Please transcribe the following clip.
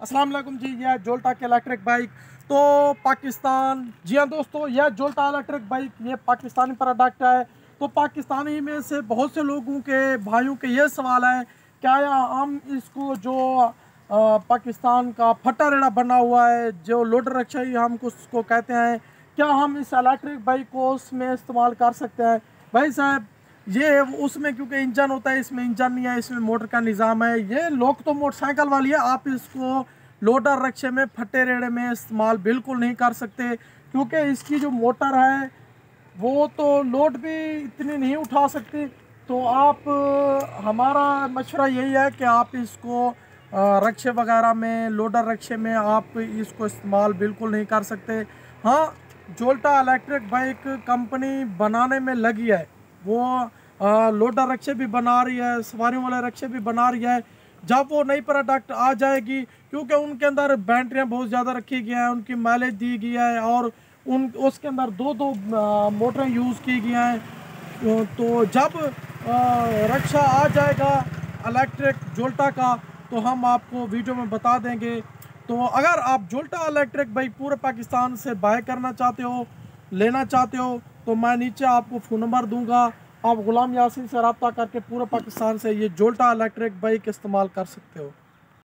अस्सलाम वालेकुम जी। यह जोल्टा की इलेक्ट्रिक बाइक तो पाकिस्तान, जी हाँ दोस्तों, यह जोल्टा इलेक्ट्रिक बाइक ये पाकिस्तानी प्रोडक्ट है। तो पाकिस्तानी में से बहुत से लोगों के भाइयों के ये सवाल है, क्या हम इसको जो पाकिस्तान का फट्टा रेड़ा बना हुआ है जो लोडर रक्षा ही हम उसको कहते हैं, क्या हम इस इलेक्ट्रिक बाइक को उसमें इस्तेमाल कर सकते हैं? भाई साहब, ये उसमें क्योंकि इंजन होता है, इसमें इंजन नहीं है, इसमें मोटर का निज़ाम है। ये लोग तो मोटरसाइकिल वाली है, आप इसको लोडर रक्षे में फट्टे रेड़े में इस्तेमाल बिल्कुल नहीं कर सकते, क्योंकि इसकी जो मोटर है वो तो लोड भी इतनी नहीं उठा सकती। तो आप हमारा मशवरा यही है कि आप इसको रक्षे वगैरह में, लोडर रक्षे में आप इसको इस्तेमाल बिल्कुल नहीं कर सकते। हाँ, जोल्टा इलेक्ट्रिक बाइक कंपनी बनाने में लगी है, वो लोडर रक्षे भी बना रही है, सवारियों वाले रक्षे भी बना रही है। जब वो नई प्रोडक्ट आ जाएगी, क्योंकि उनके अंदर बैटरियाँ बहुत ज़्यादा रखी गई हैं, उनकी माइलेज दी गई है और उन उसके अंदर दो दो मोटरें यूज़ की गई हैं। तो जब रक्षा आ जाएगा इलेक्ट्रिक जोल्टा का, तो हम आपको वीडियो में बता देंगे। तो अगर आप जोल्टा इलेक्ट्रिक बाइक पूरे पाकिस्तान से बाय करना चाहते हो, लेना चाहते हो, तो मैं नीचे आपको फ़ोन नंबर दूंगा। आप गुलाम यासीन से रब्ता करके पूरे पाकिस्तान से ये जोल्टा इलेक्ट्रिक बाइक इस्तेमाल कर सकते हो।